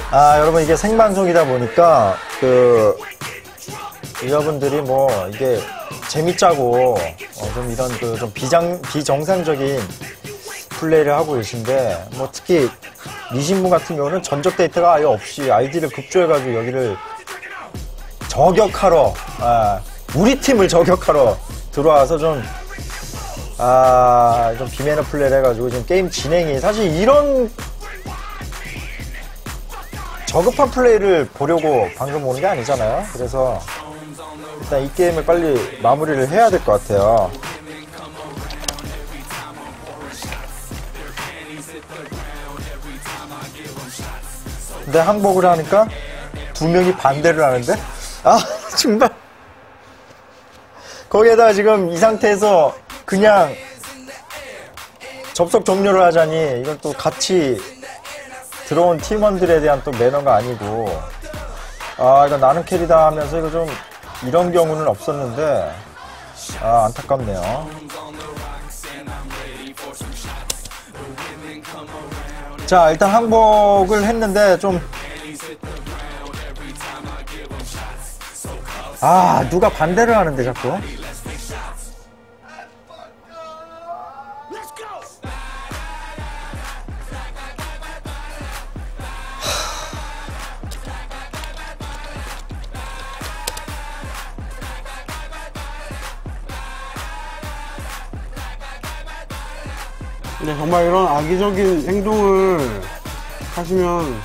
여러분 이게 생방송이다 보니까 여러분들이 뭐 이게 재밌자고 좀 이런 좀 비정상적인 플레이를 하고 계신데, 뭐 특히 니신분 같은 경우는 전적 데이터가 아예 없이 아이디를 급조해가지고 여기를 저격하러, 우리 팀을 저격하러 들어와서 좀 비매너 플레이를 해가지고 지금 게임 진행이, 사실 이런 저급한 플레이를 보려고 방송 보는 게 아니잖아요. 그래서 일단 이 게임을 빨리 마무리를 해야 될 것 같아요. 근데 항복을 하니까 두 명이 반대를 하는데? 정말. 거기에다가 지금 이 상태에서 그냥 접속 종료를 하자니, 이건 또 같이 들어온 팀원들에 대한 또 매너가 아니고, 이거 나는 캐리다 하면서 이거 좀 이런 경우는 없었는데, 안타깝네요. 자, 일단 항복을 했는데 좀, 누가 반대를 하는데 자꾸. 네, 정말 이런 악의적인 행동을 하시면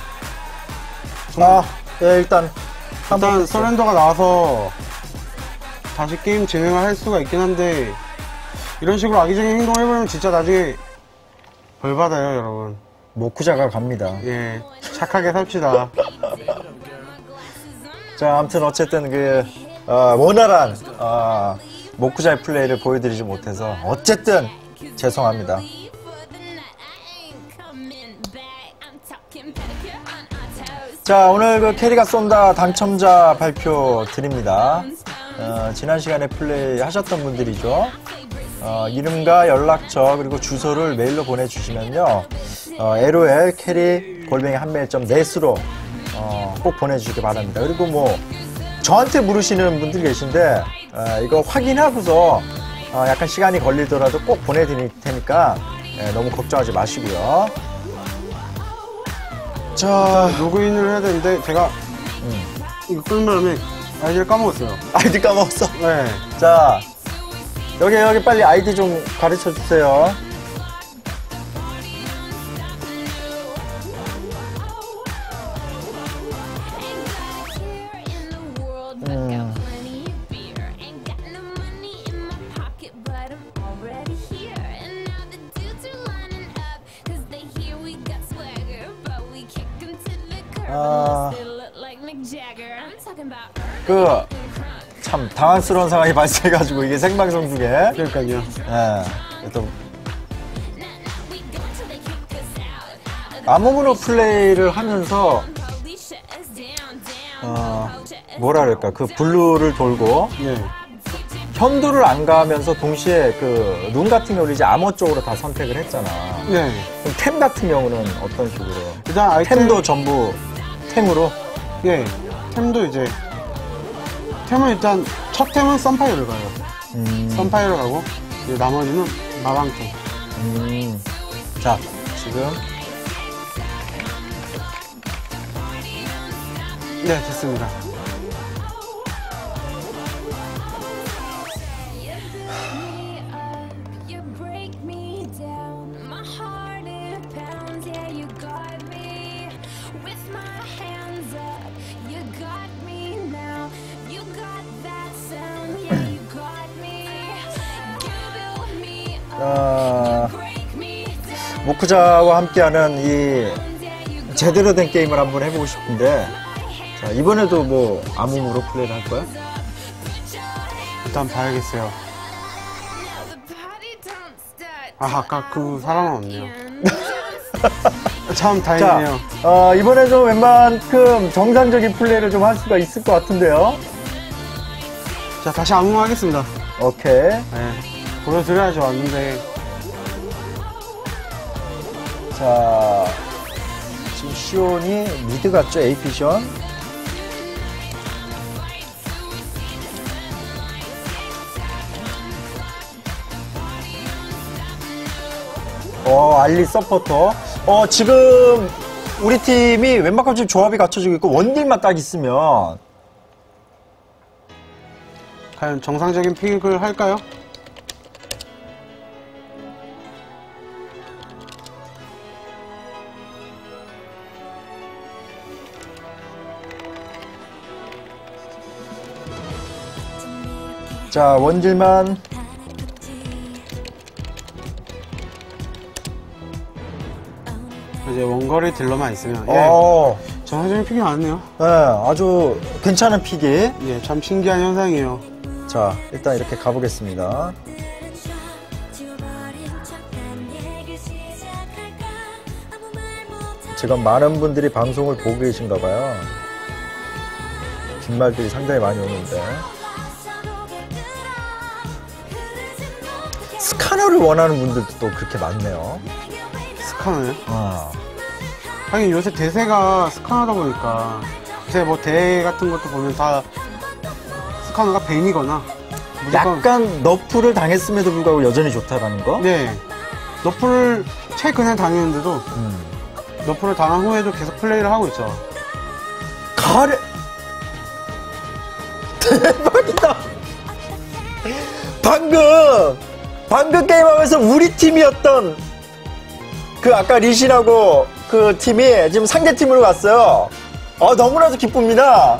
네, 일단 서렌더가 나와서 다시 게임 진행을 할 수가 있긴 한데, 이런 식으로 악의적인 행동을 해버리면 진짜 나중에 벌 받아요, 여러분. 모쿠자가 갑니다. 예, 착하게 삽시다. 자, 아무튼 어쨌든 원활한 모쿠자의 플레이를 보여드리지 못해서 어쨌든 죄송합니다. 자, 오늘 캐리가 쏜다 당첨자 발표 드립니다. 지난 시간에 플레이 하셨던 분들이죠. 이름과 연락처 그리고 주소를 메일로 보내주시면요, LOL 캐리 @한메일.net으로 꼭 보내주시기 바랍니다. 그리고 뭐 저한테 물으시는 분들 계신데, 이거 확인하고서 약간 시간이 걸리더라도 꼭 보내드릴 테니까 너무 걱정하지 마시고요. 자, 로그인을 해야 되는데 제가 이거 끄는 바람에 아이디를 까먹었어요. 아이디 까먹었어? 네. 자, 여기 빨리 아이디 좀 가르쳐 주세요. 참 당황스러운 상황이 발생해가지고 이게 생방송 중에. 그러니까요. 또 암호문호 플레이를 하면서 뭐라 그럴까, 그 블루를 돌고 현도를 안 가면서 동시에 룬 같은 경우는 이제 암호 쪽으로 다 선택을 했잖아. 네. 그럼 템 같은 경우는 어떤 식으로? 일단 템도 전부 템으로? 예. 템도 이제 템은 일단 첫 템은 썬파이어를 가요. 썬파이어를 가고 이제 나머지는 마방템. 자, 지금 네, 됐습니다. 모쿠자와 함께하는 이 제대로 된 게임을 한번 해보고 싶은데, 자, 이번에도 뭐 암호문으로 플레이를 할 거야? 일단 봐야겠어요. 아까 그 사람은 없네요. 참 다행이네요. 자, 이번에 좀 웬만큼 정상적인 플레이를 좀 할 수가 있을 것 같은데요. 자, 다시 암호하겠습니다. 오케이. 네, 보여드려야지 왔는데. 자, 지금 시온이 미드 같죠? AP 시온. 알리 서포터. 지금 우리 팀이 웬만큼 지금 조합이 갖춰지고 있고 원딜만 딱 있으면 과연 정상적인 픽을 할까요? 자, 원딜만. 이제 원거리 딜러만 있으면 정상적인 픽이 나왔네요. 네, 아주 괜찮은 픽이. 예, 참 신기한 현상이에요. 자, 일단 이렇게 가보겠습니다. 지금 많은 분들이 방송을 보고 계신가 봐요. 뒷말들이 상당히 많이 오는데. 스카너를 원하는 분들도 또 그렇게 많네요. 스카너요? 어. 하긴 요새 대세가 스카너다 보니까 요새 뭐 대회 같은 것도 보면 다 스카너가 벤이거나 무조건 약간 너프를 당했음에도 불구하고 여전히 좋다라는 거? 네, 너프를 최근에 당했는데도 너프를 당한 후에도 계속 플레이를 하고 있죠. 가래 대박이다. 방금 게임하면서 우리 팀이었던 그 아까 리신하고 그 팀이 지금 상대 팀으로 갔어요. 너무나도 기쁩니다.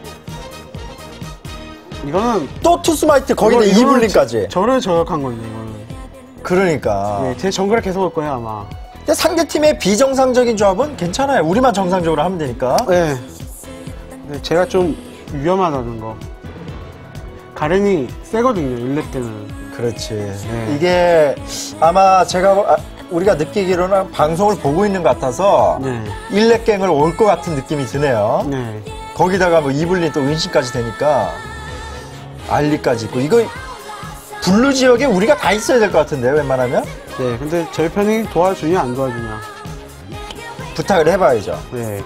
이거는 또 투스마이트 거기다 이거는 이블린까지. 저를 저격한 건데 이거는. 그러니까. 네, 제 정글에 계속 올 거예요 아마. 근데 상대 팀의 비정상적인 조합은 괜찮아요. 우리만 정상적으로 하면 되니까. 네. 근데 제가 좀 위험하다는 거. 가렌이 세거든요 1렙 때는. 그렇지. 네. 이게 아마 우리가 느끼기로는 방송을 보고 있는 것 같아서 네. 1렙갱을 올 것 같은 느낌이 드네요. 네. 거기다가 뭐 이블린 또 은신까지 되니까 알리까지 있고 이거 블루 지역에 우리가 다 있어야 될 것 같은데 웬만하면 네. 근데 저희 편이 도와주냐 안 도와주냐. 부탁을 해봐야죠. 네.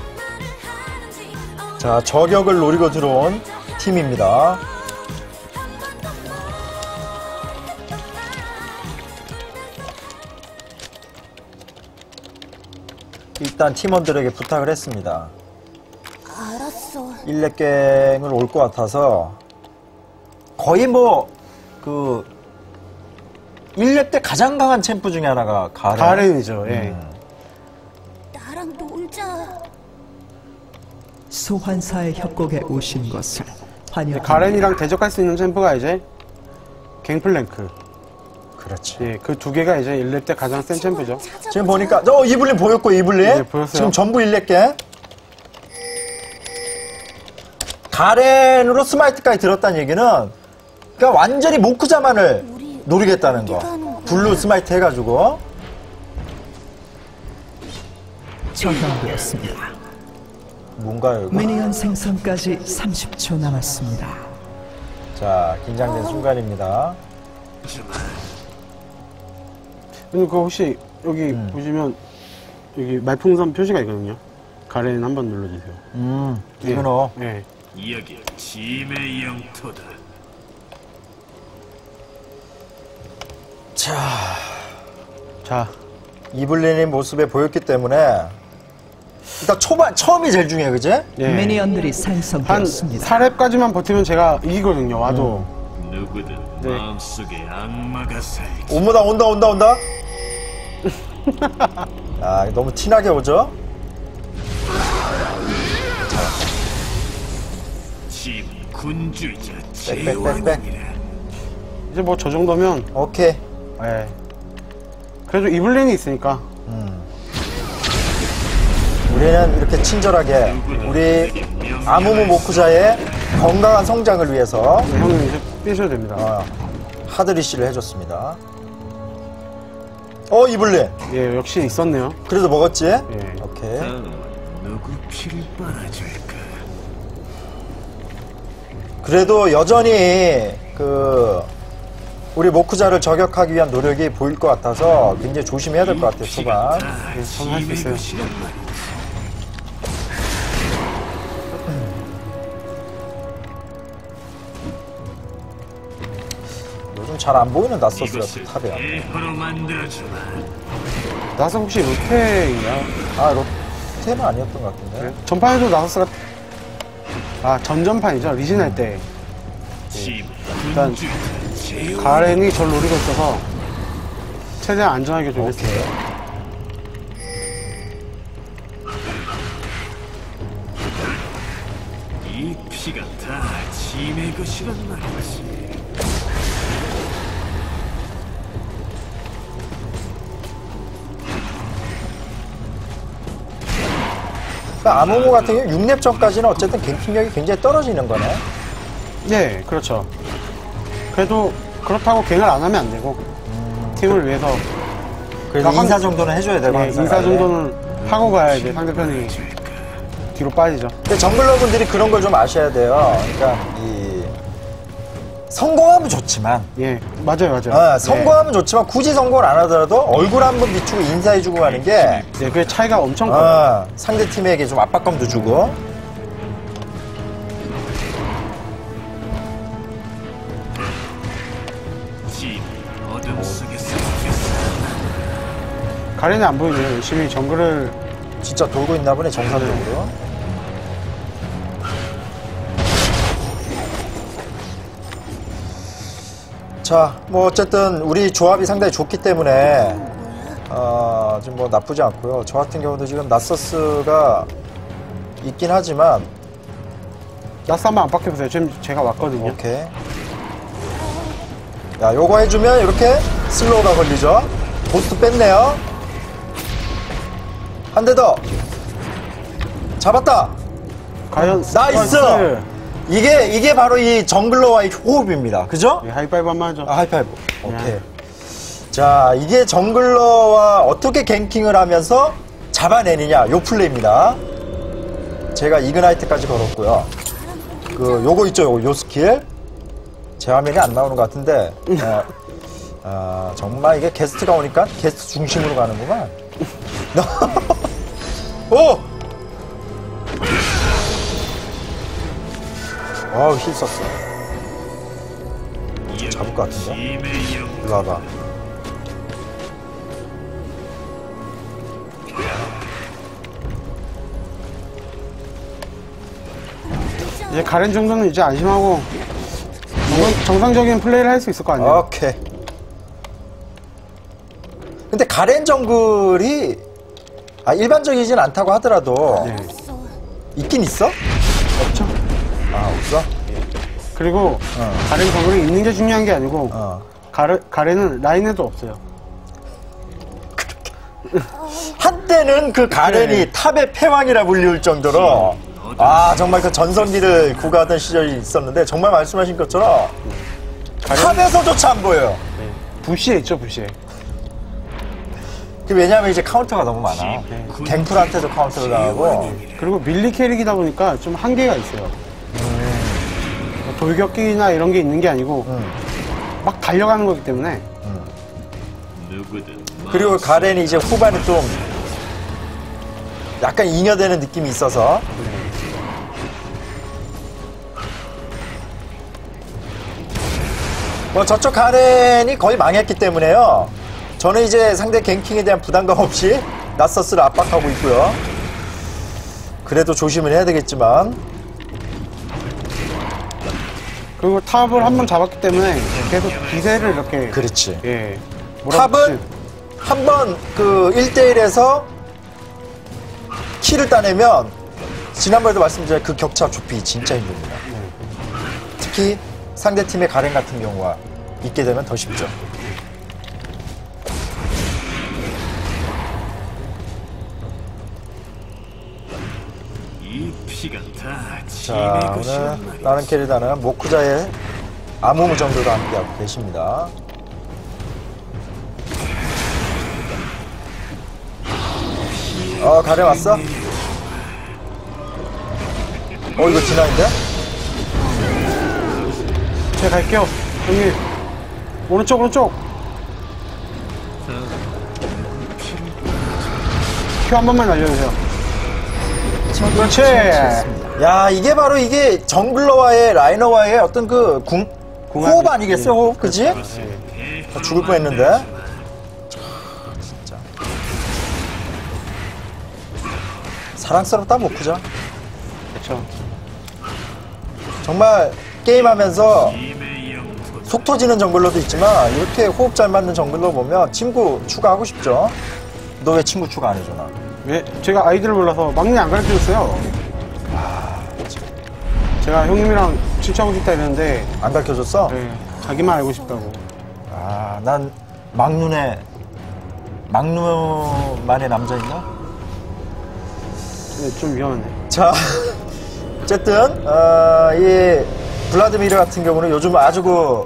자, 저격을 노리고 들어온 팀입니다. 일단 팀원들에게 부탁을 했습니다. 알았어. 1렙갱을 올 것 같아서 거의 뭐 1렙 때 가장 강한 챔프 중에 하나가 가렌이죠. 예. 나랑 놀자. 소환사의 협곡에 오신 것을 환영합니다. 가렌이랑 대적할 수 있는 챔프가 이제 갱플랭크. 그렇지. 예, 그 두 개가 이제 1렙 때 가장 센 챔프죠. 지금 보니까 이블린 보였고 이블린 네, 보였어요. 지금 전부 1렙갱 가렌으로 스마이트까지 들었다는 얘기는 그러니까 완전히 모크자만을 노리겠다는 거. 블루 스마이트 해가지고 저장되었습니다. 뭔가요 이거? 미니언 생성까지 30초 남았습니다. 자, 긴장된 순간입니다. 근데 그거 혹시 여기 보시면 여기 말풍선 표시가 있거든요. 가렌 한번 눌러주세요. 이거는 예. 여기 짐의 영토다. 자, 이블린의 모습에 보였기 때문에 일단 처음이 제일 중요해, 그지? 예. 미니언들이 한 생성되었습니다. 4렙까지만 버티면 제가 이기거든요. 와도. 누구든 네. 마음속에 악마가 살지. 온다. 아, 너무 티나게 오죠? 짐 군주이자 빽빽빽빽. 제왕이라. 이제 뭐 저 정도면 오케이. 예. 그래도 이블린이 있으니까. 우리는 이렇게 친절하게 우리 아무무 모쿠자의 건강한 성장을 위해서 네, 형님 이제 뛰셔도 됩니다. 하드리시를 해줬습니다. 이블린. 예, 역시 있었네요. 그래도 먹었지? 예. 오케이. 누구 피를 빨아줄까? 그래도 여전히 우리 모쿠자를 저격하기 위한 노력이 보일 것 같아서 굉장히 조심해야 될 것 같아요, 초반. 저는 할 수 있어요. 잘 안 보이는 나서스가 이것을 또 탑이야. 대포로 만들어주마. 나서 혹시 로테인가? 아, 롯데는 아니었던 것 같은데. 전판에도 나서스가 전전판이죠. 리신 할 때 집 일단 군주자 제왕. 가렌이 절 노리고 있어서 최대한 안전하게 좀 했어요. 오케이. 이 피가 다 짐의 것이란 말이지. 그러니까 아무모 같은 경우 6렙 전까지는 어쨌든 갱킹력이 굉장히 떨어지는 거네. 네, 그렇죠. 그래도 그렇다고 갱을 안 하면 안 되고 팀을 위해서 그래서 그러니까 인사 정도는 해줘야 되고. 네, 항상. 인사 정도는 하고 가야 이제 상대편이 뒤로 빠지죠. 근데 정글러분들이 그런 걸 좀 아셔야 돼요. 그러니까 성공하면 좋지만, 예, 맞아요. 성공하면 좋지만 굳이 성공을 안 하더라도 얼굴 한번 비추고 인사해주고 가는 게 네, 그 차이가 엄청 커요. 상대 팀에게 좀 압박감도 주고. 집 어둠 속에서 죽겠어. 가렌이 안 보이네요. 열심히 정글을 진짜 돌고 있나 보네, 정상적으로. 자, 뭐 어쨌든 우리 조합이 상당히 좋기 때문에 좀 뭐 나쁘지 않고요. 저 같은 경우도 지금 나서스가 있긴 하지만. 나스 한번 압박해보세요. 지금 제가 왔거든요. 오케이. 야, 요거 해주면 이렇게 슬로우가 걸리죠. 보스트 뺐네요. 한 대 더. 잡았다. 과연 나이스! 이게 바로 이 정글러와의 호흡입니다. 그죠? 예, 하이파이브 한번 하죠. 하이파이브. 오케이. 자, 이게 정글러와 어떻게 갱킹을 하면서 잡아내느냐, 요 플레이입니다. 제가 이그나이트까지 걸었고요. 요거 있죠, 요 스킬. 제 화면이 안 나오는 것 같은데, 정말 이게 게스트가 오니까 게스트 중심으로 가는구만. 오! 힐 썼어. 잡을 것 같은데? 짐의 영. 일로 와봐. 이제 가렌 정도는 이제 안심하고 정상적인 플레이를 할 수 있을 거 아니에요. 오케이. 근데 가렌 정글이 일반적이진 않다고 하더라도 네. 있긴 있어? 없죠. 없어? 그리고 가렌 정글이 있는 게 중요한 게 아니고 가렌은 라인에도 없어요. 한때는 그 가렌이 네. 탑의 패왕이라 불리울 정도로 정말 그 전성기를 구가하던 시절이 있었는데 정말 말씀하신 것처럼 탑에서조차 안 보여요. 부시에 있죠, 부시에. 왜냐하면 이제 카운터가 너무 많아. 갱플한테도 카운터를 당하고. 그리고 밀리 캐릭이다 보니까 좀 한계가 있어요. 돌격기나 이런 게 있는 게 아니고 막 달려가는 거기 때문에. 누구든 그리고 가렌이 이제 후반에 좀 약간 잉여되는 느낌이 있어서. 뭐 저쪽 가렌이 거의 망했기 때문에요. 저는 이제 상대 갱킹에 대한 부담감 없이 나서스를 압박하고 있고요. 그래도 조심을 해야 되겠지만. 그리고 탑을 한번 잡았기 때문에 계속 기세를 이렇게. 그렇지. 예. 탑은 한번 그 1대1에서 킬을 따내면 지난번에도 말씀드린 그 격차 좁히기 진짜 힘듭니다. 특히 상대팀의 가렌 같은 경우가 있게 되면 더 쉽죠. 이 피가 다 자, 짐의 오늘 것이란 말이지. 나는 캐리다는 모쿠자의 아무무 정도가 함께하고 계십니다. 가렌 왔어? 이거 디나인데? 제가 갈게요. 형님. 오른쪽. 큐 한 번만 날려주세요. 그렇지. 야, 이게 바로 이게 정글러와의 라이너와의 어떤 그 호흡 아니겠어, 호흡, 그지? 예. 죽을 뻔했는데. 진짜. 사랑스럽다, 모쿠자. 그쵸. 정말 게임하면서 속 터지는 정글러도 있지만 이렇게 호흡 잘 맞는 정글러 보면 친구 추가하고 싶죠. 너 왜 친구 추가 안 해줘 나? 왜? 제가 아이디를 몰라서 막내 안 가르쳐줬어요. 제가 형님이랑 친추하고 싶다 했는데 안 가르쳐줬어? 예, 자기만 알고 싶다고. 아, 난 막눈만의 남자 있나? 네, 좀 위험하네. 자, 어쨌든 이 블라디미르 같은 경우는 요즘 아주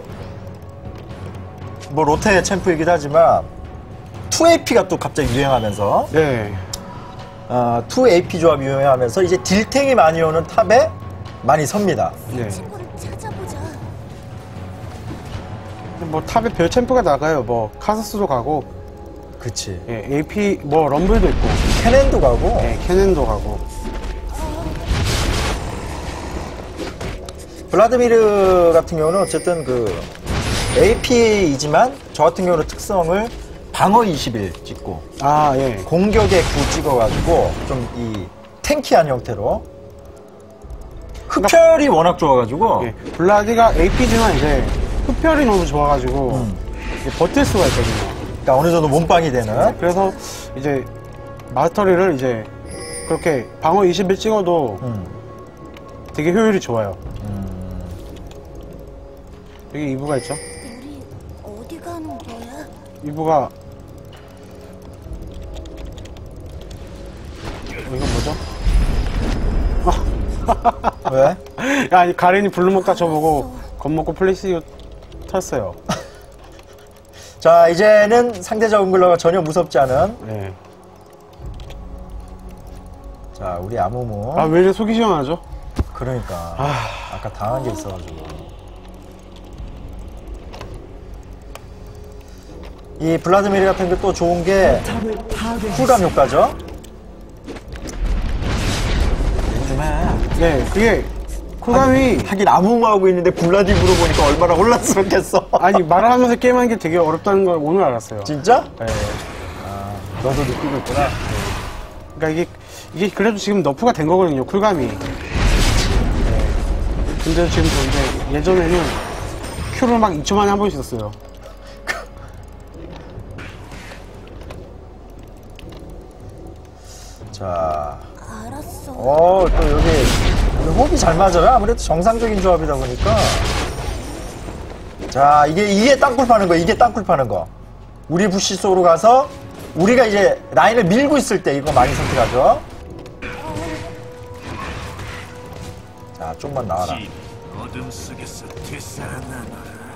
뭐 롯데 챔프이기도 하지만 2AP가 또 갑자기 유행하면서 네. 2AP 조합이 유행하면서 이제 딜탱이 많이 오는 탑에 많이 섭니다. 네. 친구를 찾아보자. 뭐 탑에 별 챔프가 나가요. 뭐 카사스도 가고, 그치. 예, AP 뭐 럼블도 있고, 캐넨도 가고. 예, 캐넨도 가고. 블라디미르 같은 경우는 어쨌든 AP이지만 저 같은 경우는 특성을 방어 21 찍고 아, 예. 공격에 9 찍어가지고 좀 이 탱키한 형태로 흡혈이 워낙 좋아가지고 예. 블라디가 AP지만 이제 흡혈이 너무 좋아가지고 이제 버틸 수가 있거든요. 그러니까 어느 정도 몸빵이 되는. 그래서 이제 마스터리를 이제 그렇게 방어 21 찍어도 되게 효율이 좋아요. 여기 이브가 있죠? 우리 어디 가는 거야? 이브가 이건 뭐죠? 왜? 야, 아니 가렌이 블루먹다 저보고 겁먹고 플래시 탔어요. 자, 이제는 상대 정글러가 전혀 무섭지 않은. 네. 자, 우리 아무무. 아, 왜 이렇게 속이 시원하죠? 그러니까 아까 당한 게 있어가지고. 이 블라디미르 같은 게 또 좋은 게 탑을 파괴했습니다. 쿨감 효과죠. 좀 해. 네, 그게 쿨감이 하긴 아무무하고 있는데 블라디미르 보니까 얼마나 혼란스럽겠어. 아니 말을 하면서 게임하는 게 되게 어렵다는 걸 오늘 알았어요. 진짜? 네. 너도 느끼고 있구나. 그러니까 이게 그래도 지금 너프가 된 거거든요. 쿨감이. 네. 근데 지금 그런데 예전에는 큐를 막 2초 만에 한 번씩 썼어요. 자, 알았어. 또 여기 호흡이 잘 맞아요. 아무래도 정상적인 조합이다 보니까. 자, 이게 땅굴 파는 거, 이게 땅굴 파는 거. 우리 부시 쏘로 가서 우리가 이제 라인을 밀고 있을 때 이거 많이 선택하죠. 자, 좀만 나와라. 진 어둠 속에서 되살아나노라.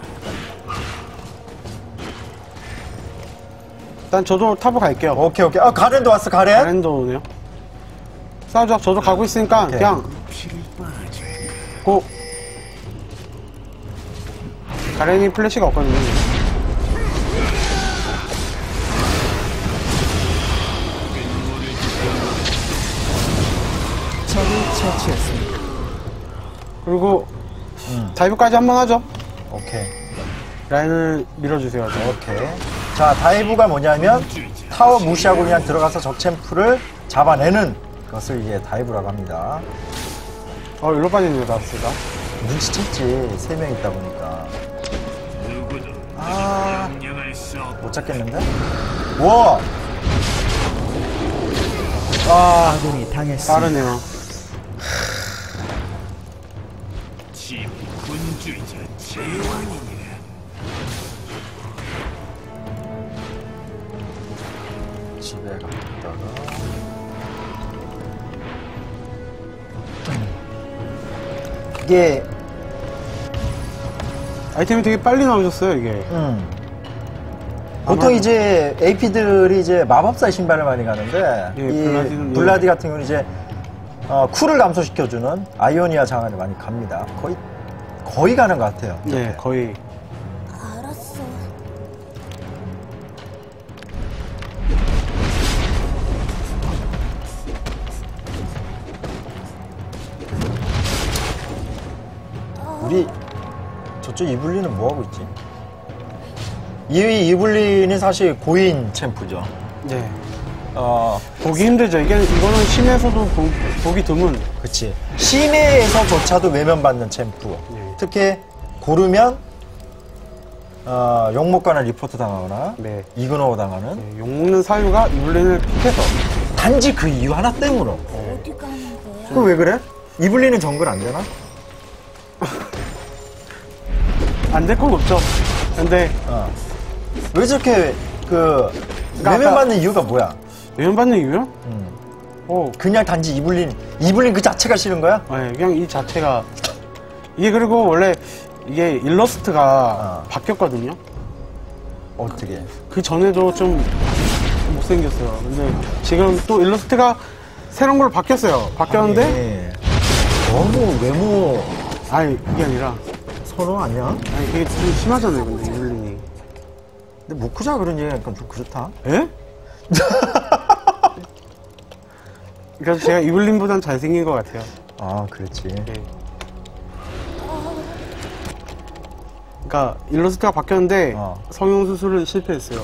일단 저도 탑을 갈게요. 오케이, 오케이. 가렌도 왔어, 가렌. 가렌도 오네요. 싸우자. 저도 가고 있으니까 오케이. 그냥 피를 빠져. 고. 가렌이 플래시가 없거든요. 적을 처치했습니다. 그리고 다이브까지 한번 하죠. 오케이. 라인을 밀어주세요. 저. 오케이. 자, 다이브가 뭐냐면 타워 무시하고 그냥 들어가서 적 챔프를 잡아내는 것을 이제 다이브라고 합니다. 일로 빠지는 거 나왔습니다. 눈치챘지. 3명 있다 보니까. 누구도 아, 명령할 수 없. 못 잡겠는데? 우와! 아군이 당했습니다. 빠르네요. 진 군주이자 제왕이니라. 집에 갔다가. 이게, 아이템이 되게 빨리 나오셨어요, 이게. 보통 이제 AP들이 이제 마법사 신발을 많이 가는데, 예, 이 블라디는 블라디 같은 경우는 이제, 쿨을 감소시켜주는 아이오니아 장안을 많이 갑니다. 거의 가는 것 같아요. 네, 거의. 알았어. 우리, 저 저 이블리는 뭐하고 있지? 이블리는 사실 고인 챔프죠. 네. 어, 보기 힘들죠. 이거는 심에서도 보기 드문. 그치. 심해에서조차도 외면받는 챔프. 네. 특히 고르면 욕먹거나 리포트 당하거나 네. 이그노 당하는 네, 욕먹는 사유가 이블린을 픽해서. 단지 그 이유 하나 때문에. 어디 가는 거야? 그거 왜 그래? 이블리는 정글 안 되나? 안 될 건 없죠. 근데 왜 저렇게 그러니까 외면받는 이유가 뭐야? 외면받는 이유요? 그냥 단지 이블린 그 자체가 싫은 거야? 네, 그냥 이 자체가 이게 그리고 원래 이게 일러스트가 바뀌었거든요. 어떻게? 그 전에도 좀 못생겼어요. 근데 지금 또 일러스트가 새로운 걸로 바뀌었어요. 바뀌었는데 아니, 너무 외모 아니 이게 아니라 선호 아니야? 아니 이게 좀 심하잖아요. 근데 이블린이. 근데 무쿠자 그런 얘기 약간 좀 그렇다. 예? 그래서 제가 이블린보단 잘생긴 것 같아요. 아, 그렇지. 네. 그러니까 일러스트가 바뀌었는데 성형 수술은 실패했어요.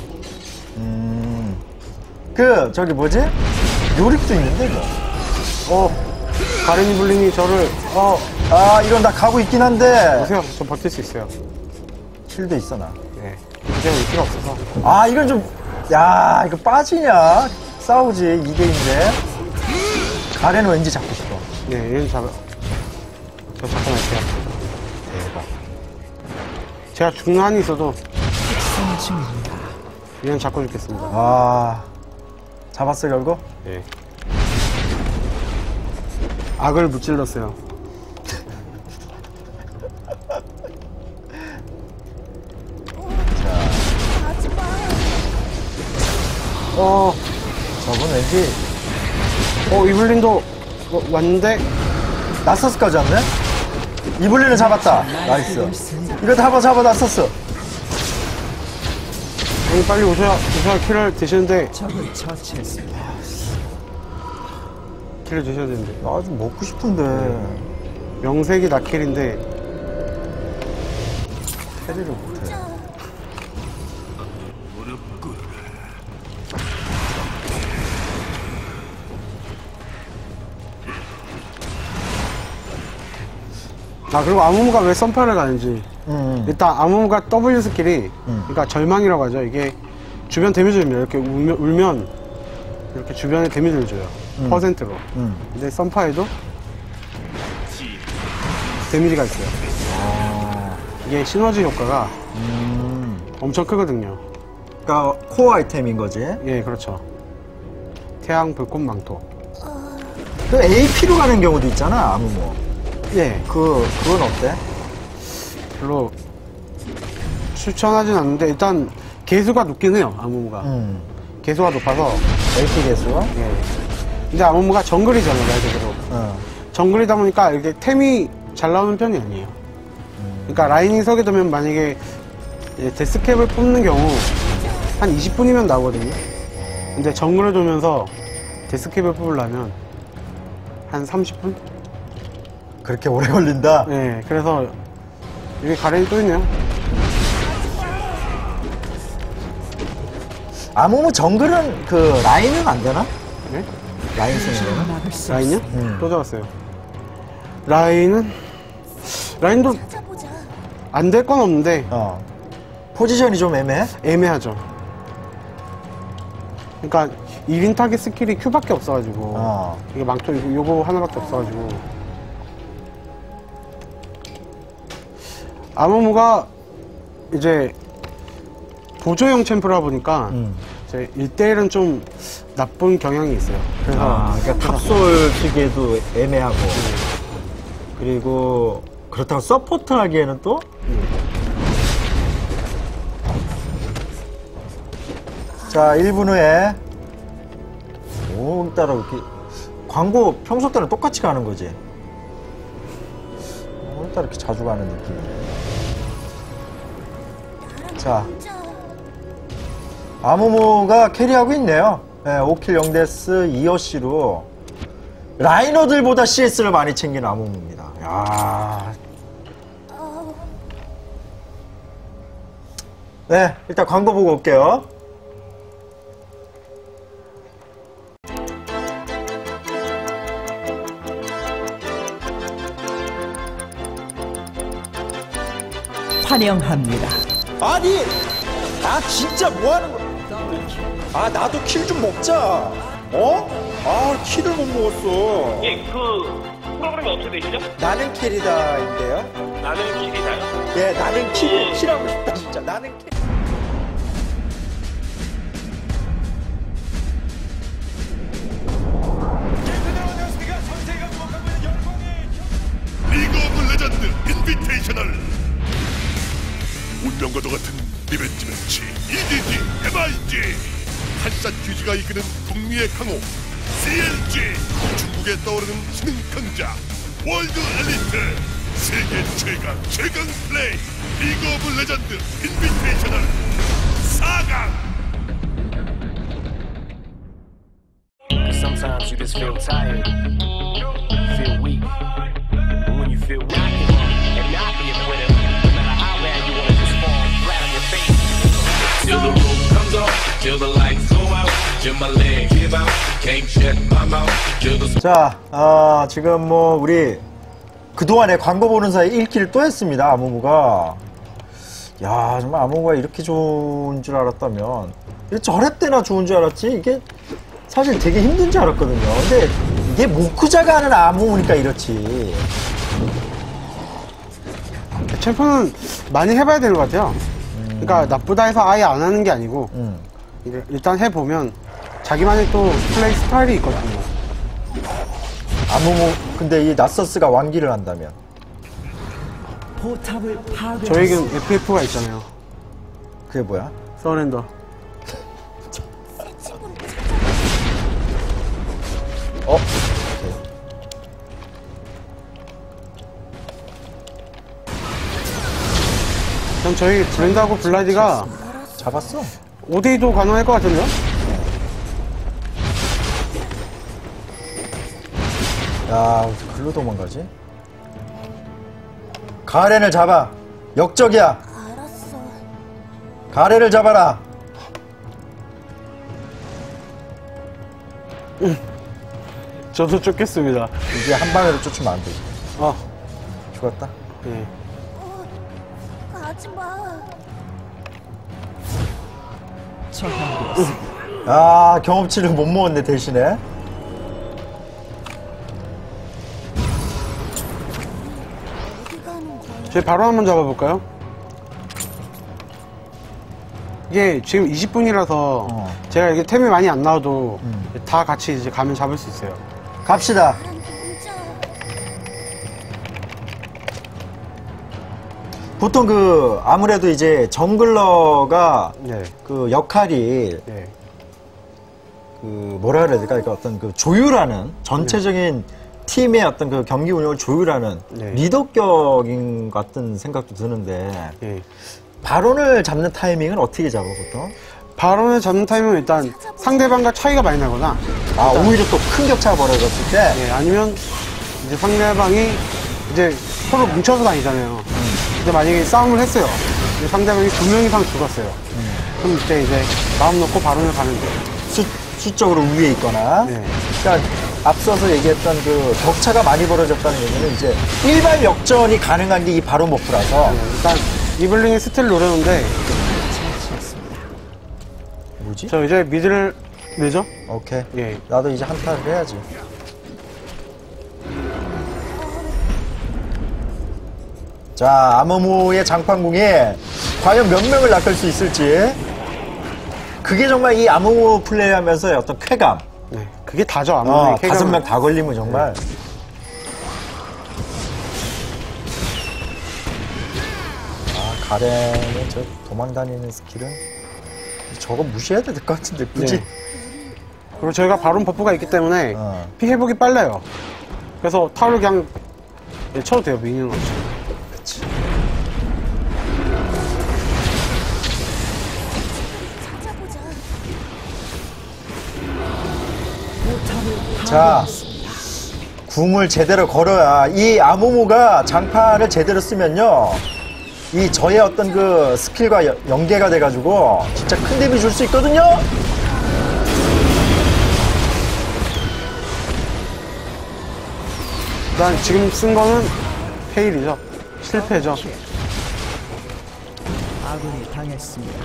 저기 뭐지? 요릭도 있는데 뭐. 가렌 이블린이 저를 이건 나 가고 있긴 한데. 보세요. 저 버틸 수 있어요. 실드 있어 나. 네. 이제 올 필요 없어서. 이건 좀, 야, 이거 빠지냐? 싸우지, 2대인데. 가렌은 왠지 잡고 싶어. 네, 얘는 저 잡고 날게요. 대박. 제가 죽는 한이 있어도 특성 중입니다. 얘는 잡고 죽겠습니다. 잡았어, 결국? 네. 악을 무찔렀어요. 하지 마. 저분 왠지, 이블린도 왔는데 나서스까지 왔네? 이블린을 잡았다. 나이스. 이거 잡아, 나서스. 형님 빨리 오셔야 킬을 드시는데 적을 처치했습니다. 킬을 드셔야 되는데 좀 먹고 싶은데. 명색이 나킬인데 캐리를 못해. 그리고 아무무가 왜 썬파를 가는지 일단 아무무가 W 스킬이 그러니까 절망이라고 하죠. 이게 주변 데미지를 줍니다. 이렇게 울면 이렇게 주변에 데미지를 줘요. 퍼센트로. 근데 썬파에도 데미지가 있어요. 이게 시너지 효과가 엄청 크거든요. 그러니까 코어 아이템인 거지. 예, 그렇죠. 태양, 불꽃, 망토. 그 AP로 가는 경우도 있잖아, 아무모. 예, 그건 어때? 별로 추천하진 않는데 일단 개수가 높긴 해요. 아무무가 개수가 높아서 AP 개수가? 예. 근데 아무무가 정글이잖아요, 말 그대로. 정글이다 보니까 이렇게 템이 잘 나오는 편이 아니에요. 그러니까 라인이 서게 되면 만약에 데스캡을 뽑는 경우 한 20분이면 나오거든요. 근데 정글을 돌면서 데스캡을 뽑으려면 한 30분? 그렇게 오래 걸린다? 네, 그래서 여기 가렌이 또 있네요. 아무모 정글은 그 라인은 안 되나? 네? 라인 쓰는 거는? 막을 수 라인이요? 없습니다. 또 잡았어요. 라인도 찾아보자. 안 될 건 없는데 포지션이 좀 애매해? 애매하죠. 그러니까 1인 타겟 스킬이 Q밖에 없어가지고 이게 망토 요거 하나밖에 없어가지고 아무무가 이제 보조형 챔프라 보니까 이제 1대1은 좀 나쁜 경향이 있어요. 그래서 그러니까 탑솔 쓰기에도 애매하고 그리고 그렇다고 서포트 하기에는 또 자, 1분 후에 오늘따라 이렇게 광고 평소 때는 똑같이 가는 거지. 오늘따라 이렇게 자주 가는 느낌이네. 자, 아무모가 캐리하고 있네요. 네, 5킬 0데스 2어시로 라이너들보다 CS를 많이 챙긴 아무모입니다. 야, 네, 일단 광고 보고 올게요. 환영합니다. 아니, 진짜 뭐 하는 거야? 나도 킬 좀 먹자. 킬을 못 먹었어. 예, 그 프로그램이 어떻게 되시죠? 나는 킬이다인데요? 나는 길이다요? 예, 나는 킬하고 싶다, 진짜. 나는 킬. 리그 오브 레전드 인비테이셔널 운명과도 같은 리벤지 매치 EDG MIG 한산 규지가 이끄는 북미의 강호 CLG 중국에 떠오르는 신흥 강자 월드 엘리트 세계 최강 플레이 리그 오브 레전드 인비테이셔널 4강. Sometimes you just feel tired, feel weak. But when you feel weak, and not be a quitter, no matter how bad you want to just fall flat on your face. Till the roof comes off, till the lights go out, till my leg give out, can't shut my mouth, till the 자, 지금 뭐, 우리, 그동안에 광고 보는 사이 1킬 또 했습니다, 아무무가. 야, 정말 아무무가 이렇게 좋은 줄 알았다면, 이게 저럴 때나 좋은 줄 알았지, 이게 사실 되게 힘든 줄 알았거든요. 근데 이게 모쿠자가 하는 아무무니까 이렇지. 챔프는 많이 해봐야 되는 것 같아요. 그러니까 나쁘다 해서 아예 안 하는 게 아니고 일단 해보면 자기만의 또 플레이 스타일이 있거든요. 아무무, 근데 이 나서스가 왕기를 한다면. 포탑을 파괴. 저에겐 FF가 있잖아요. 그게 뭐야? 서렌더. 오케이. 그럼 저희 브랜드하고 블라디가 잡았어? 5대2도 가능할 것 같은데요? 야, 어떻게 글로 도망가지? 가렌을 잡아. 역적이야. 알았어. 가렌을 잡아라. 저도 쫓겠습니다. 이게 한 방으로 쫓으면 안 되지. 죽었다. 네. 가지 마. 처형되었습니다. 경험치를 못 먹었네, 대신에. 어디 가는 거야? 저희 바로 한번 잡아볼까요? 이게 지금 20분이라서 제가 이게 템이 많이 안 나와도 다 같이 이제 가면 잡을 수 있어요. 갑시다. 나랑 혼자. 보통 아무래도 이제 정글러가 네. 그 역할이 네. 뭐라 그래야 될까? 그러니까 어떤 조율하는 전체적인 팀의 어떤 그 경기 운영을 조율하는 네. 리더격인 것 같은 생각도 드는데 예. 바론을 잡는 타이밍은 어떻게 잡아 보통? 바론을 잡는 타이밍은 일단 상대방과 차이가 많이 나거나 오히려 또 큰 격차가 벌어졌을 때 예, 아니면 이제 상대방이 이제 서로 뭉쳐서 다니잖아요. 근데 만약에 싸움을 했어요. 근데 상대방이 2명 이상 죽었어요. 그럼 이제 마음 놓고 바론을 가는 거예요. 수적으로 위에 있거나 네. 그러니까 앞서서 얘기했던 그 격차가 많이 벌어졌다는 얘기는 이제 일반 역전이 가능한 게 이 바론 버프라서 일단 이블링이 스틸 노렸는데 뭐지? 저 이제 미드를 내죠? 오케이. 예. 나도 이제 한타를 해야지. 자, 아무무의 장판궁이 과연 몇 명을 낚을 수 있을지. 그게 정말 이 아무무 플레이하면서의 어떤 쾌감. 네. 그게 다죠, 아무리. 5명 다 걸리면 정말. 가렌의 저 도망다니는 스킬은 저거 무시해야 될 것 같은데, 굳이. 네. 그리고 저희가 바론 버프가 있기 때문에 어. 피 회복이 빨라요. 그래서 타워를 그냥 쳐도 돼요, 미니언 없이. 그치. 찾아보자. 자, 궁을 제대로 걸어야 이 아무무가 장판을 제대로 쓰면요 이 저의 어떤 그 스킬과 연계가 돼가지고 진짜 큰 데미 줄 수 있거든요. 일단 지금 쓴 거는 페일이죠. 실패죠. 아군이 당했습니다.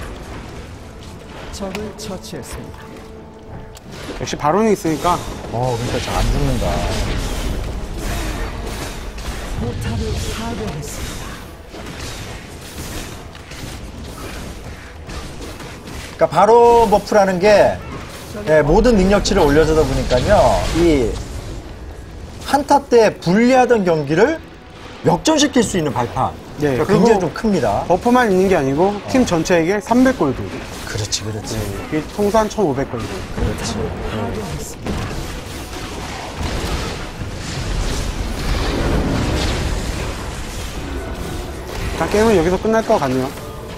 적을 처치했습니다. 역시 바론이 있으니까 그러니까 잘 안 죽는다. 포탑을 파괴했습니다. 그러니까 바로 버프라는 게 모든 능력치를 올려주다 보니까요, 이 한타 때 불리하던 경기를 역전시킬 수 있는 발판. 네, 그러니까 그리고 굉장히 좀 큽니다. 버프만 있는 게 아니고 팀 전체에게 300골드. 그렇지, 그렇지. 이게 통산 1,500골드. 그렇지. 자, 게임은 여기서 끝날 것 같네요.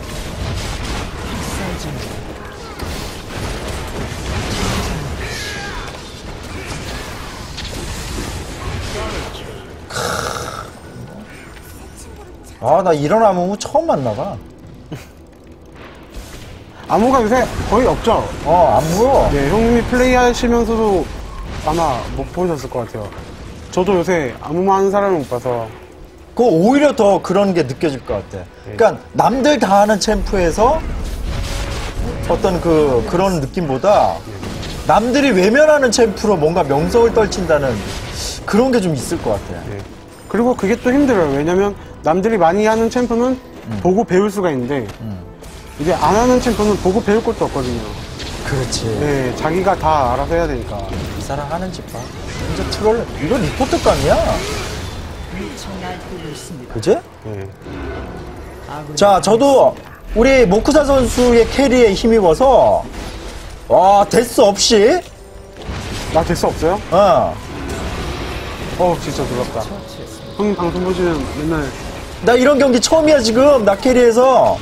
아, 나 이런 아무 처음 만나봐. 암호가 요새 거의 없죠? 안 보여. 네, 형님이 플레이 하시면서도 아마 못 보셨을 것 같아요. 저도 요새 암호만 하는 사람을 못 봐서. 그 오히려 더 그런 게 느껴질 것 같아. 그러니까 남들 다 하는 챔프에서 어떤 그런 느낌보다 남들이 외면하는 챔프로 뭔가 명성을 떨친다는 그런 게 좀 있을 것 같아. 네. 그리고 그게 또 힘들어요. 왜냐면 남들이 많이 하는 챔프는 보고 배울 수가 있는데 이제 안 하는 챔프는 보고 배울 것도 없거든요. 그렇지. 네, 자기가 다 알아서 해야 되니까. 이 사람 하는 집 봐. 진짜 트롤. 이거 리포트감이야. 그지? 네. 자, 저도 우리 모쿠사 선수의 캐리에 힘입어서 데스 없이 나 될 수 없어요? 진짜 놀랍다. 형님 방송 보시면 맨날 나 이런 경기 처음이야 지금. 나 캐리에서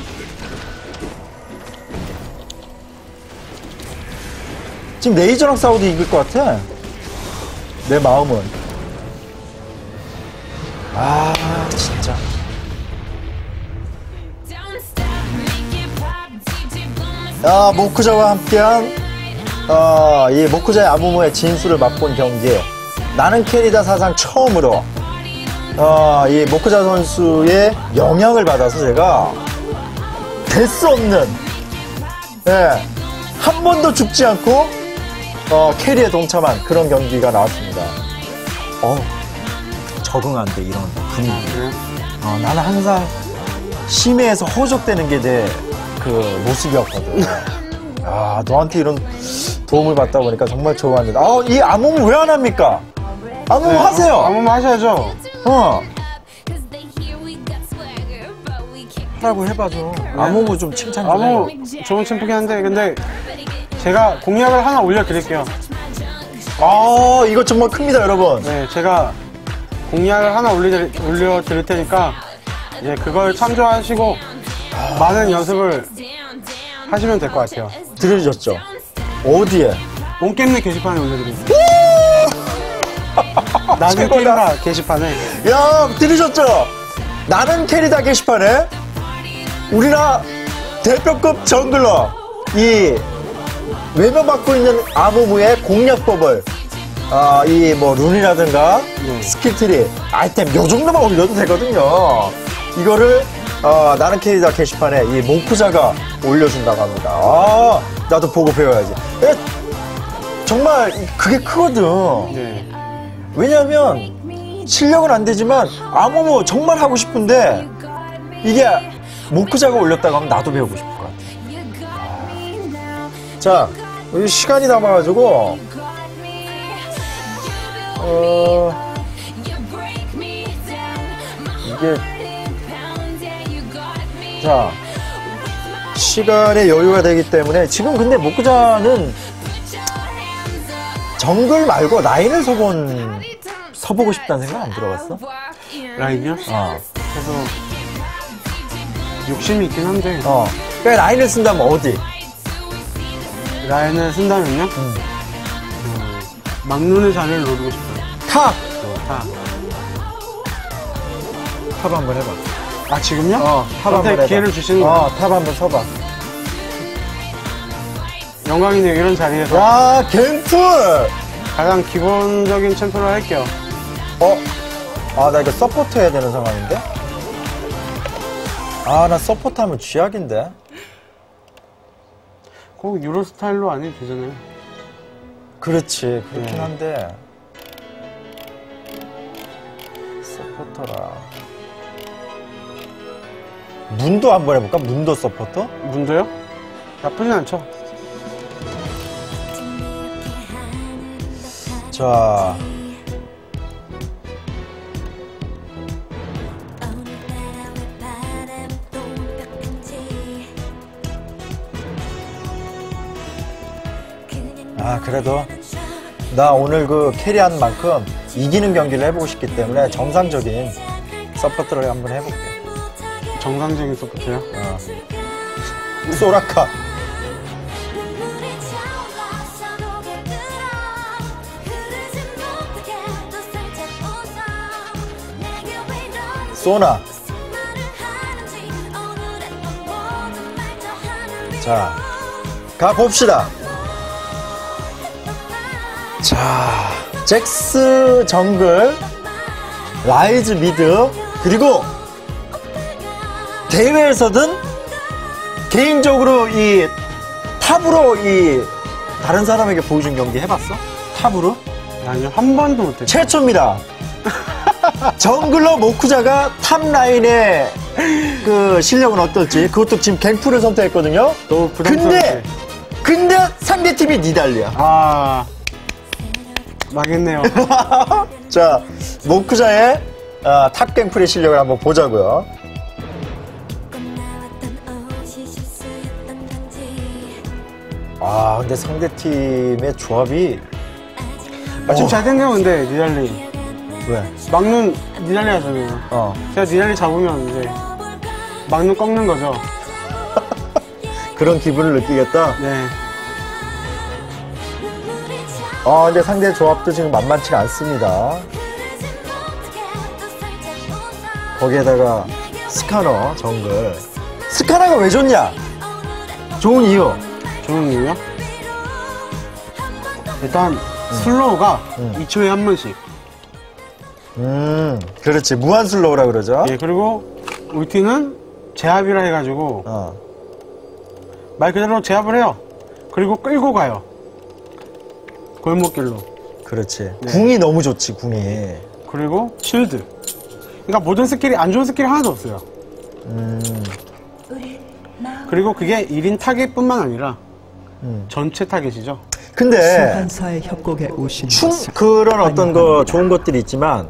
지금 레이저랑 싸워도 이길 것 같아. 내 마음은. 진짜. 모쿠자와 함께한 이 모쿠자의 아무무의 진수를 맛본 경기. 나는 캐리다 사상 처음으로 이 모쿠자 선수의 영향을 받아서 제가 데스 없는 한 번도 죽지 않고 캐리에 동참한 그런 경기가 나왔습니다. 적응 안 돼 이런 분위기. 나는 항상 심해에서 호적되는 게 내 그 모습이었거든. 너한테 이런 도움을 받다 보니까 정말 좋았는데. 이 아무무 왜 안 합니까? 아무무 하세요. 아무만 하셔야죠. 하라고 해봐줘. 아무무 좀 칭찬 좀 아무 해. 좋은 챔프긴 한데 근데 제가 공약을 하나 올려드릴게요. 이거 정말 큽니다, 여러분. 네, 제가 공약을 하나 올려드릴 테니까 이제 그걸 참조하시고 많은 연습을 하시면 될 것 같아요. 들으셨죠? 어디에? 온게임내 게시판에 올려드리겠습니다. 나는 최고다. 게임다 게시판에. 야, 들으셨죠? 나는 캐리다 게시판에 우리나라 대표급 정글러 이 외면받고 있는 아무무의 공략법을 이 뭐 룬이라든가 스킬트리 아이템 요 정도만 올려도 되거든요. 이거를 나는 캐리다 게시판에 이 모쿠자가 올려준다고 합니다. 나도 보고 배워야지. 정말 그게 크거든. 네. 왜냐하면 실력은 안 되지만 아무모 정말 하고 싶은데 이게 모쿠자가 올렸다고 하면 나도 배우고 싶을 것 같아. 자, 여기 시간이 남아가지고 이게 자 시간의 여유가 되기 때문에 지금 근데 모쿠자는 정글 말고 라인을 서보고 싶다는 생각 안 들어봤어? 라인이요? 그래서 욕심이 있긴 한데 그러니까 라인을 쓴다면 어디? 라인을 쓴다면요? 막눈의 자리를 노리고 싶어요. 탑! 네, 다. 탑 한번 해봐. 아, 지금요? 탑 한번 저한테 해봐. 기회를 주시는 거예요? 탑 한번 서봐. 영광이네요. 이런 자리에서. 야, 갱플! 가장 기본적인 챔프를 할게요. 아, 나 이거 서포트 해야 되는 상황인데? 아, 나 서포트 하면 쥐약인데? 꼭 유로 스타일로 안 해도 되잖아요. 그렇지, 그렇긴 네. 한데. 서포터라. 문도 한번 해볼까? 문도 서포터? 문도요? 나쁘진 않죠. 자. 아, 그래도 나 오늘 그 캐리한 만큼 이기는 경기를 해보고 싶기 때문에 정상적인 서포트를 한번 해볼게. 정상적인 서포트요? 소라카. 소나. 자, 가봅시다. 자, 잭스 정글, 라이즈 미드, 그리고 대회에서든 개인적으로 이 탑으로 이 다른 사람에게 보여준 경기 해봤어? 탑으로? 아니요, 한 번도 못했죠. 최초입니다. 정글러 모쿠자가 탑 라인의 그 실력은 어떨지 그것도 지금 갱프를 선택했거든요. 너무 부담스럽게. 근데 상대팀이 니달리야. 아, 망했네요. 자, 모쿠자의 탑 갱플의 실력을 한번 보자고요. 아, 근데 상대팀의 조합이 지금 잘 생겨요, 근데 니달리. 왜? 막눈 니달리 하잖아요. 제가 니달리 잡으면 이제 막눈 꺾는 거죠. 그런 기분을 느끼겠다. 네. 근데 상대 조합도 지금 만만치가 않습니다. 거기에다가 스카너 정글. 스카너가 왜 좋냐? 좋은 이유. 좋은 이유요? 일단 슬로우가 2초에 한 번씩. 그렇지. 무한 슬로우라 그러죠. 예, 그리고 울티는 제압이라 해가지고 말 그대로 제압을 해요. 그리고 끌고 가요. 골목길로. 그렇지. 네. 궁이 너무 좋지, 궁이. 그리고 쉴드. 그러니까 모든 스킬이 안 좋은 스킬이 하나도 없어요. 그리고 그게 1인 타겟뿐만 아니라 전체 타겟이죠. 근데 소환사의 협곡에 오신 것을 그런 어떤 거 좋은 것들이 있지만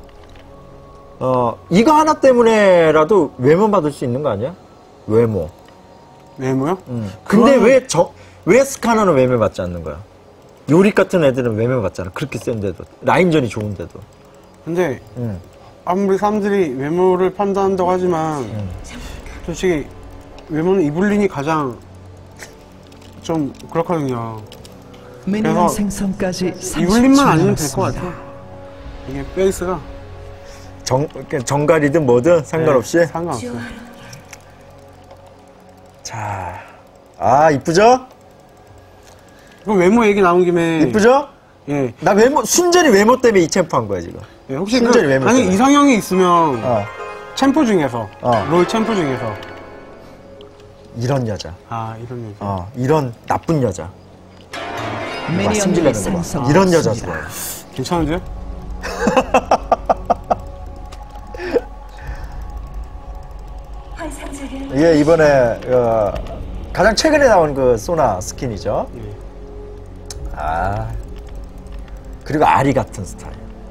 이거 하나 때문에라도 외모 받을 수 있는 거 아니야? 외모. 외모요? 근데 그거는- 왜 스카너는 외모 받지 않는 거야? 요리 같은 애들은 외모 받잖아. 그렇게 센데도. 라인전이 좋은데도. 근데 아무리 사람들이 외모를 판단한다고 하지만 솔직히 외모는 이블린이 가장 좀 그렇거든요. 미니언 그래서 생성까지 30초 이블린만 아니면 될 것 남았습니다. 같아요. 이게 베이스가 정갈이든 뭐든 상관없이. 네, 상관없어요. 자, 이쁘죠? 그럼 외모 얘기 나온 김에 이쁘죠? 예. 나 순전히 외모 때문에 이 챔프 한 거야, 지금. 예, 혹시 순전히 외모 아니 때문에. 이상형이 있으면 어. 챔프 중에서 롤 챔프 중에서 이런 여자. 이런 여자. 이런 나쁜 여자. 미니언들이 승질내는 거 봐. 생성. 이런 여자 좋아해. 괜찮은데요? 이게 이번에 가장 최근에 나온 그 소나 스킨이죠. 예. 그리고 아리 같은 스타일.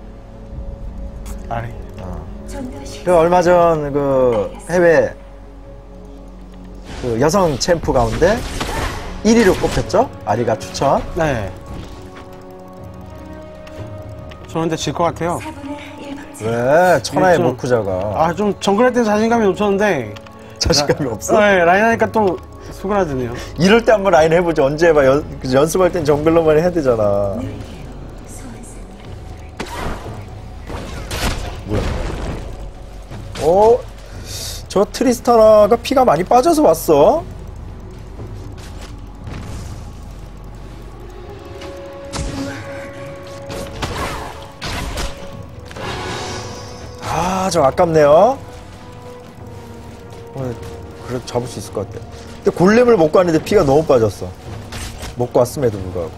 아래. 그 얼마 전 그 해외 그 여성 챔프 가운데 1위로 꼽혔죠. 아리가 추천. 네. 저는 근데 질 것 같아요. 왜 천하의 좀- 모쿠자가 좀 정글할 때 자신감이 넘쳤는데 자신감이 없어? 네, 라인 하니까 또 수그라드네요. 이럴 때 한번 라인 해보죠. 언제 해봐. 연습할 땐 정글로만 해야 되잖아. 뭐야? 저 트리스타나가 피가 많이 빠져서 왔어. 아, 저 아깝네요. 그래도 잡을 수 있을 것 같아. 근데 골렘을 먹고 왔는데 피가 너무 빠졌어. 먹고 왔음에도 불구하고.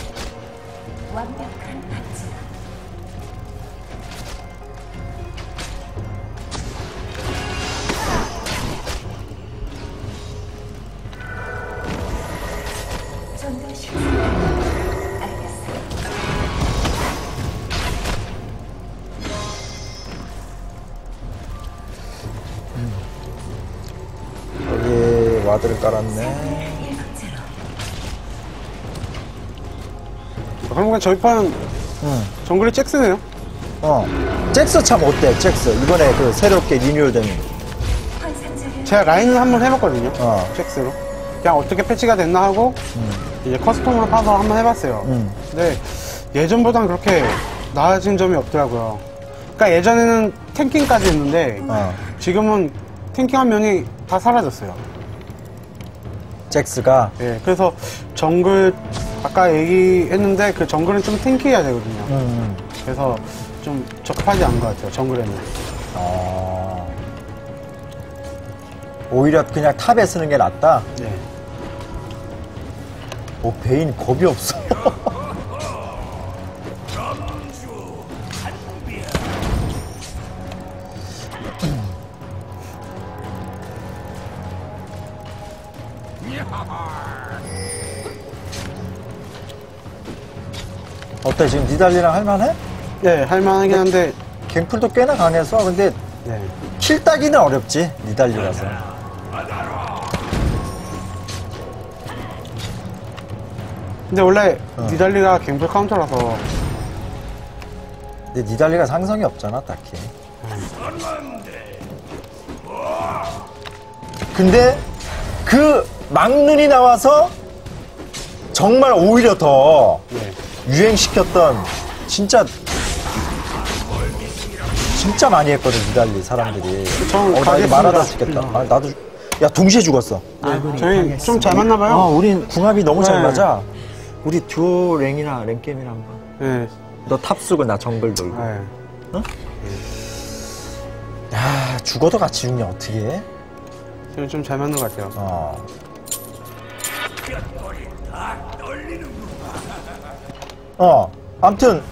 여기 와드를 깔았네. 그러면 저희 판 정글이 잭스네요. 잭스 참 어때? 잭스 이번에 그 새롭게 리뉴얼된. 제가 라인을 한번 해봤거든요. 어. 잭스로. 그냥 어떻게 패치가 됐나 하고 이제 커스텀으로 파서 한번 해봤어요. 근데 예전보단 그렇게 나아진 점이 없더라고요. 그러니까 예전에는 탱킹까지 했는데 지금은 탱킹한 면이 다 사라졌어요. 잭스가. 예, 그래서 정글 아까 얘기했는데 그 정글은 좀 탱키해야 되거든요. 그래서 좀 적합하지 않은 것 같아요. 정글에는. 오히려 그냥 탑에 쓰는 게 낫다. 네. 오, 베인 겁이 없어. 어때? 지금 니달리랑 할만해? 네, 할만하긴 한데. 갱플도 꽤나 강해서. 근데 네. 킬 따기는 어렵지, 니달리라서. 근데 원래 니달리가 갱플 카운터라서. 근데 니달리가 상성이 없잖아, 딱히. 근데 그 막눈이 나와서 정말 오히려 더 유행시켰던 진짜 많이 했거든, 니달리 사람들이. 전 나 이거 가겠습니다. 말하다 죽겠다. 아, 나도. 야, 동시에 죽었어. 저희 좀 잘 맞나봐요. 우린 궁합이 너무 잘 네. 맞아. 우리 듀오 랭이나 랭게임이나 한번. 네. 너 탑 쓰고 나 정글 돌고. 네. 야, 죽어도 같이 죽냐, 어떻게 해? 저희 좀 잘 맞는 것 같아요. 아무튼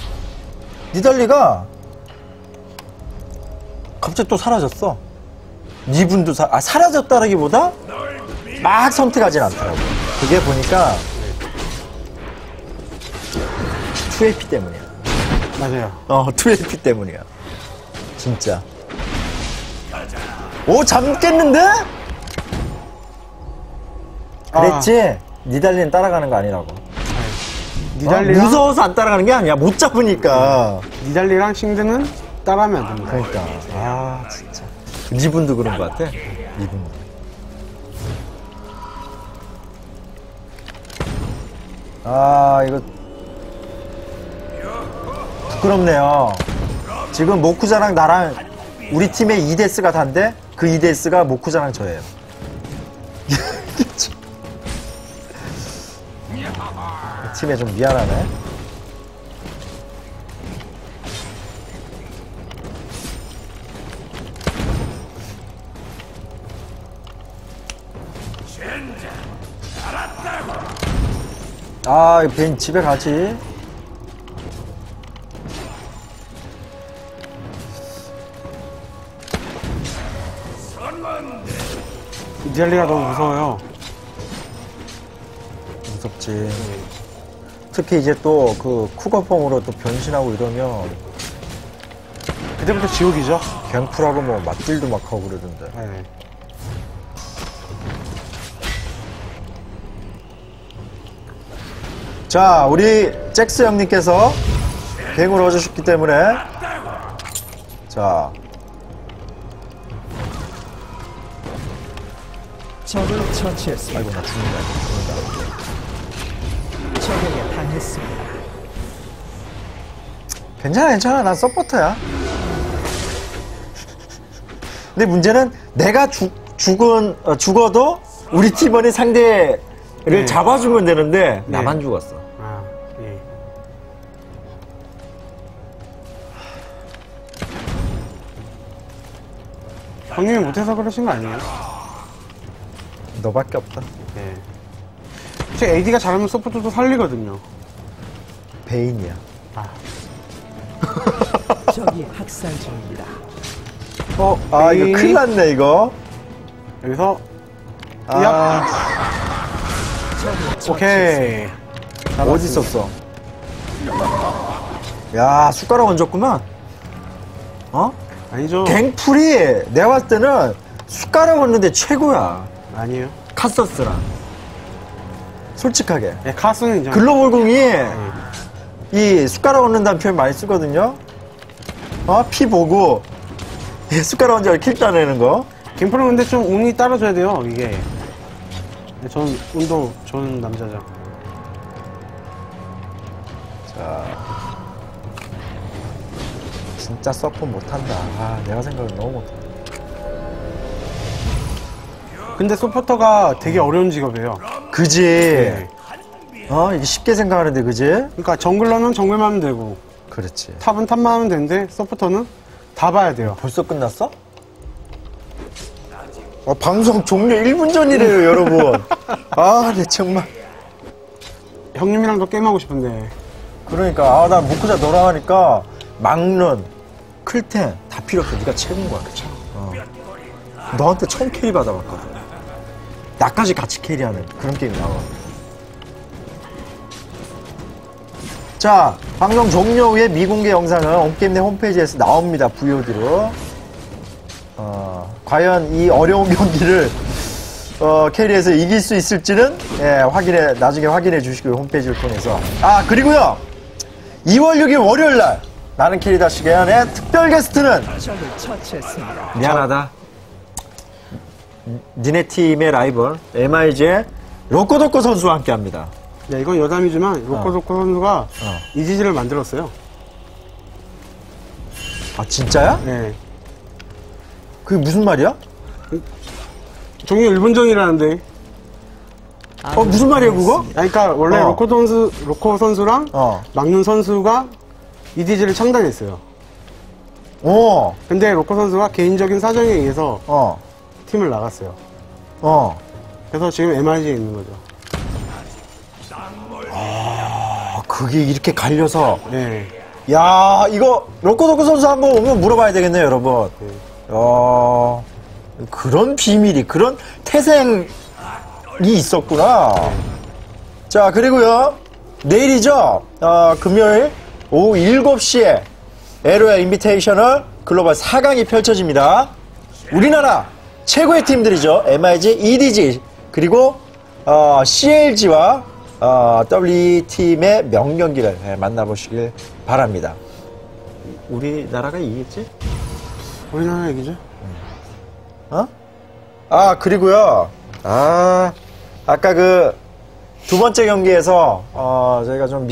니달리가 갑자기 또 사라졌어. 니분도 사라졌다라기보다 막 선택하진 않더라고. 그게 보니까 2AP 때문이야. 맞아요. 2AP 때문이야. 진짜. 오, 잡겠는데? 그랬지? 니달리는 따라가는 거 아니라고. 니달리랑, 무서워서 안 따라가는 게 아니야. 못 잡으니까. 니달리랑 싱드는 따라하면 안 됩니다. 그러니까. 아, 진짜. 니분도 그런 것 같아. 니분도. 아, 이거. 부끄럽네요. 지금 모쿠자랑 나랑 우리 팀의 2데스가 단데 그 2데스가 모쿠자랑 저예요. 팀에 좀 미안하네. 아, 벤 집에 가지. 니달리가 너무 무서워요. 무섭지. 특히 이제 또 그 쿠거폼으로 또 변신하고 이러면 그때부터 지옥이죠. 갱플하고 뭐 맞딜도 막 하고 그러던데. 네. 자, 우리 잭스 형님께서 갱을 얻으셨기 때문에 자, 적을 처치했습니다. 아이고 나 죽는다. 적에게 당했습니다. 괜찮아. 난 서포터야. 근데 문제는 내가 죽어도 우리 팀원이 상대를 네. 잡아주면 되는데 네. 나만 죽었어. 아, 예. 형님이 못해서 그러신 거 아니에요? 너밖에 없다. 네. 제 AD가 잘하면 서포터도 살리거든요. 베인이야. 적이 학살 중입니다. 이거 베인이- 큰일 났네, 이거. 여기서 아, 오케이. 어디 있었어? 야, 숟가락 얹었구만. 어? 아니죠. 갱플이 내가 봤을 때는 숟가락 얹는데 최고야. 아니에요. 카서스랑. 솔직하게. 네, 카스는 이제 글로벌공이 이 숟가락 얹는다는 표현 많이 쓰거든요. 피 보고 숟가락 얹어 킬 따내는 거. 갱플은 근데 좀 운이 따라줘야 돼요. 이게. 네, 전 운도 좋은 남자죠. 진짜 서포 못한다. 내가 생각을 너무 못한다. 근데 서포터가 되게 어려운 직업이에요. 그지? 네. 이게 쉽게 생각하는데, 그지? 그러니까 정글러는 정글만 하면 되고 그렇지. 탑은 탑만 하면 되는데 서포터는 다 봐야 돼요. 벌써 끝났어? 방송 종료 1분 전이래요, 여러분. 네, 정말. 형님이랑도 게임하고 싶은데 그러니까, 나 모쿠자 너랑 하니까, 막론, 클텐, 다 필요 없어. 네가 최고인 거야, 그쵸? 너한테 처음 캐리 받아봤거든. 나까지 같이 캐리하는 그런 게임 나와. 자, 방송 종료 후에 미공개 영상은 온게임 내 홈페이지에서 나옵니다. VOD로. 과연 이 어려운 경기를 캐리해서 이길 수 있을지는 나중에 확인해 주시고요. 홈페이지를 통해서. 그리고요. 2월 6일 월요일 날 나는 캐리다 시간에 특별 게스트는 적을 처치했습니다. 미안하다. 니네 팀의 라이벌 MIG의 로코도코 선수와 함께합니다. 네, 이건 여담이지만 로코도코 선수가 이지지를 만들었어요. 진짜야? 네. 그게 무슨 말이야? 종이 일본정이라는데. 무슨 말이야 그거? 그러니까 원래 로코 선수랑 어. 막눈 선수가 이디지를 창단했어요. 어. 근데 로코 선수가 개인적인 사정에 의해서 어. 팀을 나갔어요. 어. 그래서 지금 MIG에 있는 거죠. 그게 이렇게 갈려서. 네. 야, 이거 로코도코 선수 한번 오면 물어봐야 되겠네요, 여러분. 그런 비밀이, 그런 태생이 있었구나. 자, 그리고요. 내일이죠. 금요일 오후 7시에 LOL 인비테이셔널 글로벌 4강이 펼쳐집니다. 우리나라 최고의 팀들이죠. MIG, EDG, 그리고 CLG와 WT팀의 명경기를 만나보시길 바랍니다. 우리나라가 이기겠지? 우리나라 얘기죠? 그리고요. 아까 그 두 번째 경기에서 저희가 좀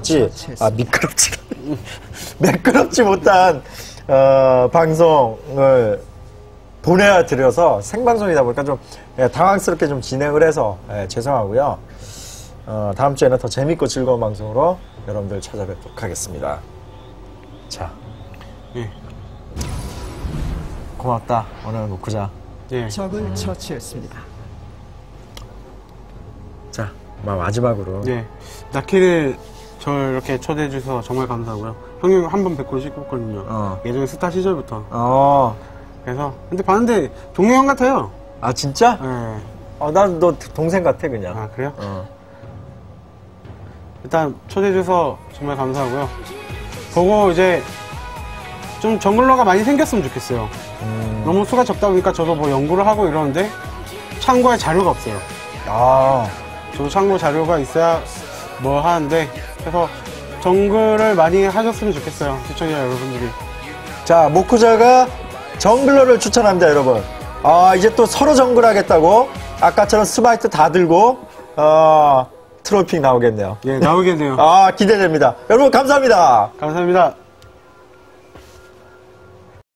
매끄럽지 못한 방송을 보내드려서 생방송이다 보니까 좀 당황스럽게 좀 진행을 해서 죄송하고요. 다음 주에는 더 재밌고 즐거운 방송으로 여러분들 찾아뵙도록 하겠습니다. 자, 고맙다. 오늘 놓고자. 네. 적을 처치했습니다. 자, 마지막으로. 네. 나키를 저 이렇게 초대해 주셔서 정말 감사하고요. 형님 한 번 뵙고 싶었거든요. 예전에 스타 시절부터. 그래서 근데 봤는데 동네 형 같아요. 진짜? 네. 난 너 동생 같아 그냥. 그래요? 일단 초대해 주셔서 정말 감사하고요. 보고 이제 좀 정글러가 많이 생겼으면 좋겠어요. 너무 수가 적다 보니까 저도 뭐 연구를 하고 이러는데 참고할 자료가 없어요. 저도 참고 자료가 있어야 뭐 하는데, 그래서 정글을 많이 하셨으면 좋겠어요. 시청자 여러분들이. 자, 모쿠자가 정글러를 추천합니다, 여러분. 이제 또 서로 정글 하겠다고 아까처럼 스마이트 다 들고 트롤핑 나오겠네요. 예, 나오겠네요. 기대됩니다. 여러분 감사합니다. 감사합니다.